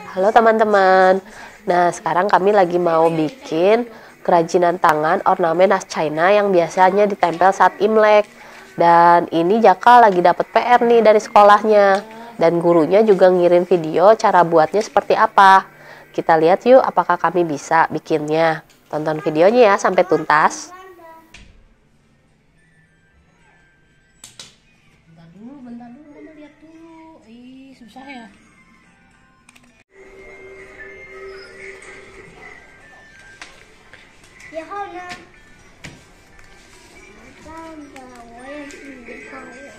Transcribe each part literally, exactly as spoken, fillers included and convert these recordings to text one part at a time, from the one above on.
Halo teman-teman. Nah, sekarang kami lagi mau bikin kerajinan tangan ornamen khas China yang biasanya ditempel saat Imlek. Dan ini Jaka lagi dapat P R nih dari sekolahnya. Dan gurunya juga ngirim video cara buatnya seperti apa. Kita lihat yuk apakah kami bisa bikinnya. Tonton videonya ya sampai tuntas. Bentar dulu, bentar dulu, mama lihat dulu. Ih, susah ya. 然后呢？爸爸，我也是一个人。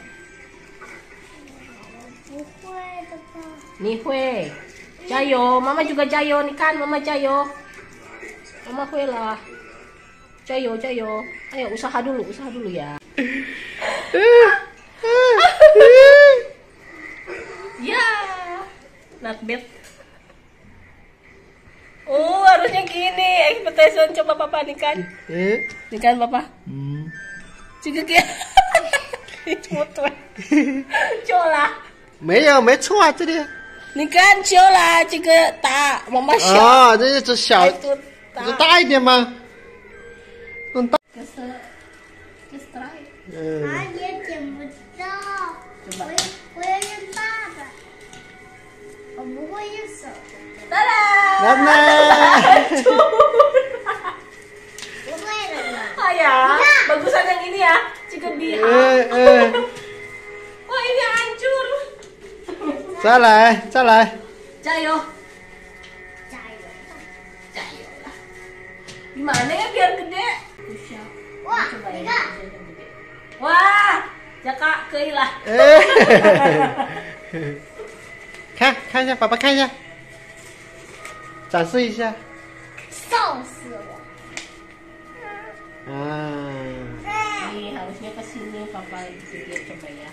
我不会的吧？ 你会，加油，妈妈juga加油，你看妈妈加油，妈妈会了，加油加油，ayo usaha dulu, usaha dulu ya. Ya, not bad. Oh, harusnya gini. Expectation coba papa nih kan. Eh? Nih kan papa. Hmm. Juga kayak Coba. Coba. 没有，没错啊，这里。 你看秋啦，这个大，妈妈小。 啊，这这小， 这这大一点吗？弄大。 Just try. 嗯。 啊，也点不到。 coba. 我我要用大的，我不会用手的。 来来。 不会了呢。 Ah ya, bagusan yang ini ya, chicken beef. 哎哎， Wah ini hancur. 再来再来。 加油， 加油！ 加油lah. Gimana ya biar gede? 哇， Coba 你 ya. 看， Wah, Jaka keilah. 哎，看看一下，爸爸看一下，展示一下。 笑死我！ 啊。 Nih harusnya ke sini papa dia coba ya.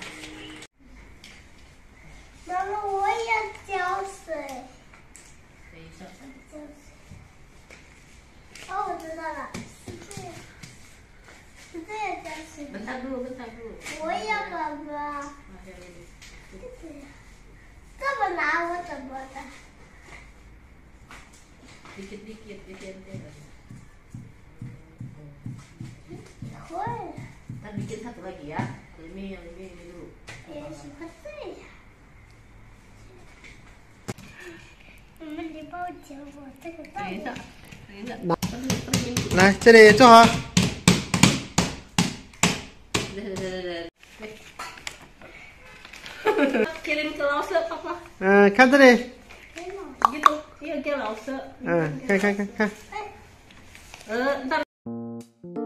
妈妈，我也浇水。 Besok. 浇水。哦，我知道了，是这样，是这样浇水。 Bentar dulu, bentar dulu. 我也爸爸。 这么拿我怎么的？ Dikit-dikit, dikit-dikit. 会了， Ntar bikin satu lagi ya. Ini yang ini ini dulu. 也喜欢这样。妈妈，你帮我教我这个道理。 Bisa, bisa. 来，这里坐好。 Kirim ke Lause papa. 嗯，看这里。 Gitu, iya ke Lause. 嗯，看看看看。 Eh, ntar